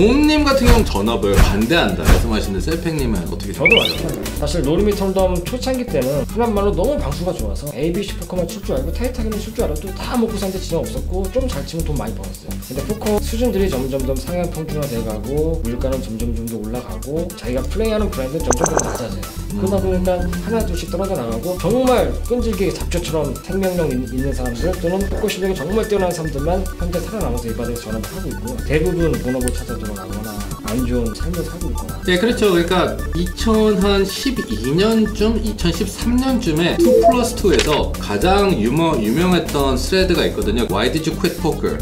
곰님 같은 경우는 전업을 반대한다 말씀하시는데 셀팽님은 어떻게 저도 마찬가지예요. 사실 로리미 털덤 초창기 때는 흔한 말로 너무 방수가 좋아서 ABC 포커만 칠 줄 알고 타이트하게는 칠 줄 알아도 다 먹고 사는데 지장 없었고 좀 잘 치면 돈 많이 벌었어요. 근데 포커 수준들이 점점 상향 평준화 돼가고 물가는 점점 더 올라가고 자기가 플레이하는 브랜드는 점점 더 낮아져요. 그러다 보니까 하나 둘씩 떨어져 나가고 정말 끈질기게 잡초처럼 생명력 있는 사람들 또는 포커 실력이 정말 뛰어난 사람들만 현재 살아남아서 이 바닥에서 전업을 하고 있고요. 대부분 본업을 찾아 들어가거나 안 좋은 삶을 살고 있거나. 네, 그렇죠. 그러니까 2012년쯤, 2013년쯤에 2+2에서 가장 유명했던 스레드가 있거든요. Why did you quit poker?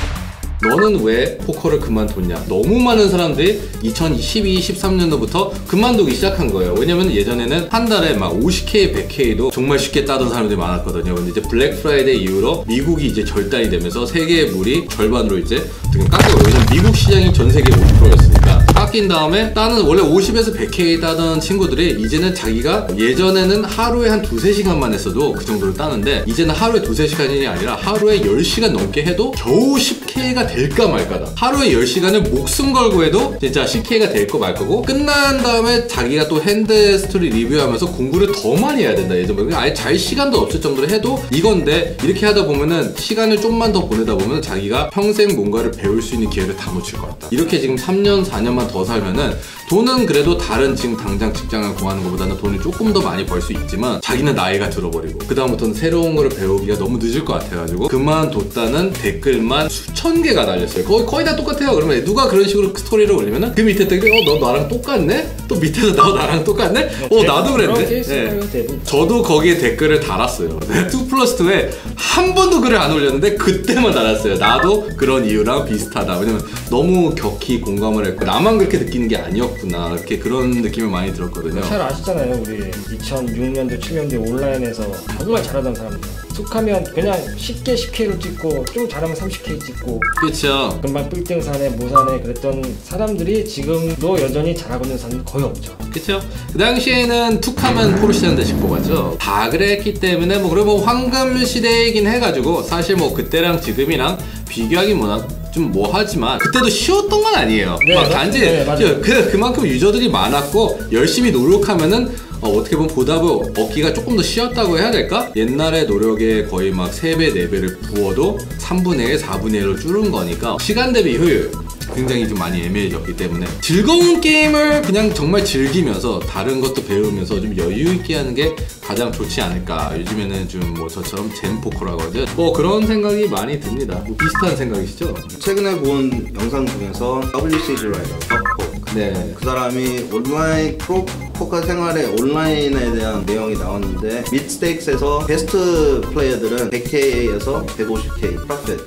너는 왜 포커를 그만뒀냐? 너무 많은 사람들이 2012, 13년도부터 그만두기 시작한 거예요. 왜냐면 예전에는 한 달에 막 50K, 100K도 정말 쉽게 따던 사람들이 많았거든요. 근데 이제 블랙 프라이데이 이후로 미국이 이제 절단이 되면서 세계의 물이 절반으로 이제 어떻게 깎여요. 왜냐면 미국 시장이 전 세계 50%였으니까. 깎인 다음에 따는 원래 50에서 100K 따던 친구들이 이제는 자기가 예전에는 하루에 한 2~3시간만 했어도 그 정도를 따는데 이제는 하루에 2~3시간이 아니라 하루에 10시간 넘게 해도 겨우 10K가 될까 말까다. 하루에 10시간을 목숨 걸고 해도 진짜 10K가 될 거 말 거고 끝난 다음에 자기가 또 핸드 스토리 리뷰하면서 공부를 더 많이 해야 된다. 예전보다 아예 잘 시간도 없을 정도로 해도 이건데 이렇게 하다 보면은 시간을 좀만 더 보내다 보면 자기가 평생 뭔가를 배울 수 있는 기회를 다 놓칠 것 같다. 이렇게 지금 3년, 4년만 더 살면은 돈은 그래도 다른 지금 당장 직장을 구하는 것보다는 돈을 조금 더 많이 벌 수 있지만 자기는 나이가 들어버리고 그 다음부터는 새로운 거를 배우기가 너무 늦을 것 같아가지고 그만뒀다는 댓글만 수천 개가 달렸어요. 거의 다 똑같아요. 그러면 누가 그런 식으로 스토리를 올리면은 그 밑에 댓글이 너 나랑 똑같네? 또 밑에서 너 나랑 똑같네? 나도 그랬네? 네. 저도 거기에 댓글을 달았어요. 2+2에 한 번도 글을 안 올렸는데 그때만 달았어요. 나도 그런 이유랑 비슷하다. 왜냐면 너무 격히 공감을 했고 나만 그렇게 느끼는 게 아니었구나. 이렇게 그런 느낌을 많이 들었거든요. 잘 아시잖아요. 우리 2006년도, 7년도에 온라인에서 정말 잘하던 사람들. 툭하면 그냥 쉽게 10K를 찍고 좀 잘하면 30K 찍고 그렇죠. 금방 뿔등사네 모사네 그랬던 사람들이 지금도 여전히 잘하고 있는 사람은 거의 없죠. 그렇죠. 그 당시에는 툭하면 포르쉐 한 대씩 뽑았죠. 다 그랬기 때문에 그리고 황금 시대이긴 해가지고 사실 그때랑 지금이랑 비교하기 좀 하지만 그때도 쉬웠던 건 아니에요. 네, 단지 네, 그만큼 유저들이 많았고 열심히 노력하면은 어떻게 보면 보답을 얻기가 조금 더 쉬웠다고 해야 될까? 옛날의 노력에 거의 막 3배, 4배를 부어도 3분의 1, 4분의 1로 줄은 거니까 시간 대비 효율 굉장히 좀 많이 애매해졌기 때문에 즐거운 게임을 그냥 정말 즐기면서 다른 것도 배우면서 좀 여유 있게 하는 게 가장 좋지 않을까. 요즘에는 좀 저처럼 젠포커라고 하죠. 그런 생각이 많이 듭니다. 비슷한 생각이시죠? 최근에 본 영상 중에서 WCG 라이더 덕포 네. 그 사람이 온라인 프로 포커 생활의 온라인에 대한 내용이 나왔는데 밋스테이크스에서 베스트 플레이어들은 100K에서 150K 프로핏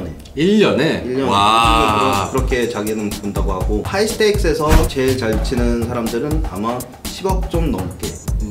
1년에 와 그렇게 자기는 본다고 하고 하이스테이크스에서 제일 잘 치는 사람들은 아마 10억 좀 넘게.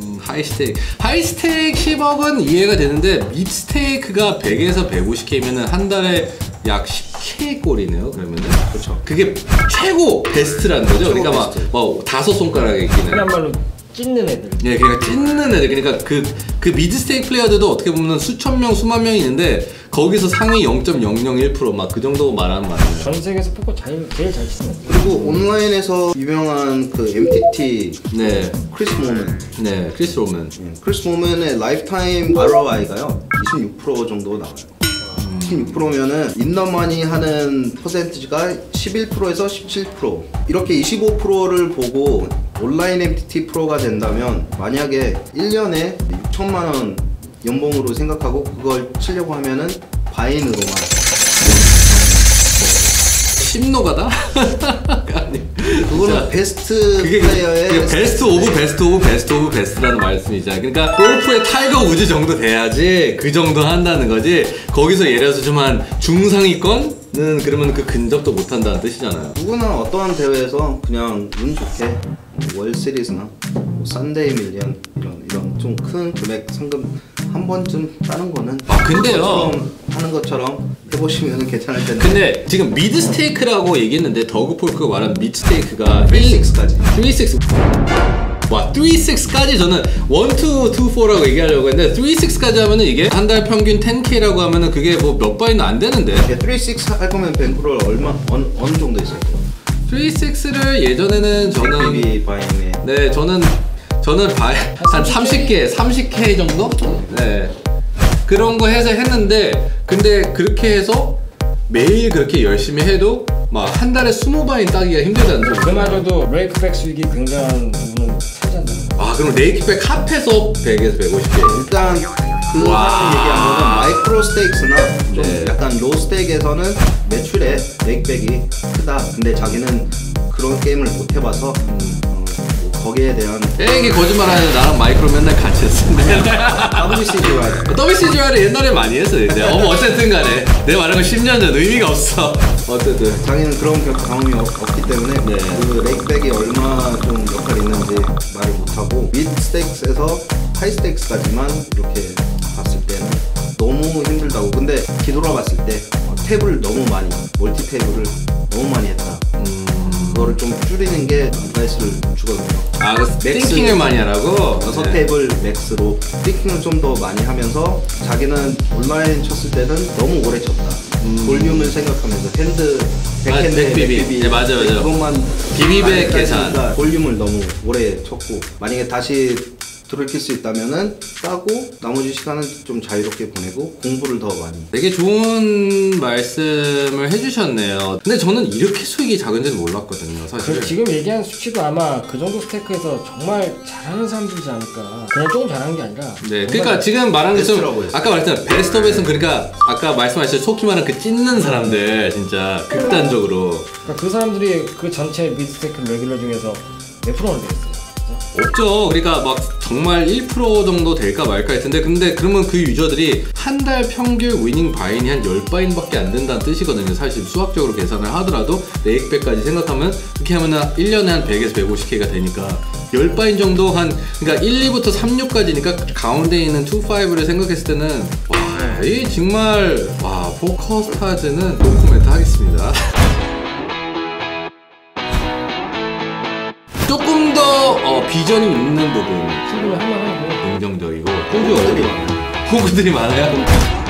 하이스테이크 10억은 이해가 되는데 밉스테이크가 100에서 150K면은 한 달에 약 10K 꼴이네요. 그러면은 그렇죠. 그게 최고 베스트라는 거죠. 최고 그러니까 베스트. 막 5손가락에 끼는. 그런 말로 찢는 애들. 네, 그러니까 찢는 애들. 그러니까 그 미드스테이크 플레이어들도 어떻게 보면 수천 명, 수만 명이 있는데 거기서 상위 0.001% 막 그 정도 말하는 말이에요. 전 세계에서 포커 제일 잘 치는. 그리고 온라인에서 유명한 그 MTT 네. 크리스 모멘. 네, 크리스 로맨. 크리스 모멘의 라이프타임 ROI가요 26% 정도 나와요. 16%면은 인더머니 하는 퍼센티지가 11%에서 17%. 이렇게 25%를 보고 온라인 MTT 프로가 된다면 만약에 1년에 6천만 원 연봉으로 생각하고 그걸 치려고 하면은 바인으로만 심노가다? 아니, 그거는 베스트 플레이어의 베스트 오브 베스트 오브 베스트 오브 베스트라는 말씀이잖아요. 그러니까 골프의 타이거 우즈 정도 돼야지 그 정도 한다는 거지. 거기서 예를 들어서 좀 한 중상위권은 그러면 그 근접도 못 한다는 뜻이잖아요. 누구나 어떠한 대회에서 그냥 운 좋게 월시리즈나 산데이 밀리언 이런 좀 큰 금액 상금 한 번쯤 따는 거는 근데요 하는 것처럼 해보시면 괜찮을 텐데. 근데 지금 미드 스테이크라고 얘기했는데 더그 폴크가 말한 미드 스테이크가 3-6까지 3-6 와 3-6까지 저는 1-2-2-4라고 얘기하려고 했는데 3-6까지 하면은 이게 한 달 평균 10K라고 하면은 그게 몇 바이는 안 되는데 3-6 할 거면 뱅크롤 어느 정도 있어요? 3.6를 예전에는 저는 BB 바이네. 네 저는 한 30K 정도? 네 그런 거 해서 했는데 근데 그렇게 해서 매일 그렇게 열심히 해도 막 한 달에 20바인 따기가 힘들다는 소리. 그마저도 레이크백 수익이 굉장한 부분은 차지한다는 거. 아 그럼 레이크백 합해서 100에서 150개. 일단 그 사람이 얘기한 거는 마이크로 스테이크나 좀 네. 약간 로 스테이크에서는 매출에 레이크백이 크다. 근데 자기는 그런 게임을 못 해봐서 거기에 대한 되게 거짓말하는 나랑 마이크로 맨날 같이 했었는데 WCGY WCGR을 옛날에 많이 했어요. 근데 어쨌든 간에 내가 말한 건 10년 전 의미가 없어. 어쨌든 자기는 그런 경험이 없기 때문에 네. 그 레이크백이 얼마나 좀 역할이 있는지 말을 못하고 미드 스테이크에서 하이 스테이크까지만 이렇게 봤을 때는 너무 힘들다고. 근데 뒤돌아봤을 때 탭을 너무 많이 멀티 탭을 너무 많이 했다. 그거를 좀 줄이는 게 어드바이스를 주거든요. 아, 그 띵킹을 많이 하라고? 6탭을 맥스로 띵킹을 좀 더 많이 하면서 자기는 온라인 쳤을 때는 너무 오래 쳤다. 볼륨을 생각하면서 백핸드, 백비비. 네, 맞아요. 그것만 비비백 많이 계산. 따지니까 볼륨을 너무 오래 쳤고 만약에 다시 돌이킬 수 있다면은 따고 나머지 시간은 좀 자유롭게 보내고 공부를 더 많이. 되게 좋은 말씀을 해주셨네요. 근데 저는 이렇게 수익이 작은지는 몰랐거든요, 사실. 그 지금 얘기한 수치도 아마 그 정도 스테이크에서 정말 잘하는 사람들이지 않을까. 그냥 조금 잘하는 게 아니라. 네, 그러니까 지금 말한 것처럼 베스트라고 아까 말했잖아요. 베스트 오브 베스트는 그러니까 아까 말씀하셨죠. 속히 말하는 그 찢는 사람들 진짜 극단적으로 그러니까 그 사람들이 그 전체 미드 스테이크 레귤러 중에서 몇 프로나 되겠어요? 없죠. 그러니까 막 정말 1% 정도 될까 말까 했는데 근데 그러면 그 유저들이 한 달 평균 위닝 바인이 한 10바인밖에 안 된다는 뜻이거든요. 사실 수학적으로 계산을 하더라도 레이크백까지 생각하면 그렇게 하면 1년에 한 100에서 150K가 되니까 10바인 정도 그러니까 1, 2부터 3, 6까지니까 가운데 있는 2, 5를 생각했을 때는 와, 이 정말 와, 포커스타즈는 노코멘트 하겠습니다. 조금 더 비전이 있는 부분 충분히 할만하고. 긍정적이고 공부들이 많아요. 호구들이 많아요.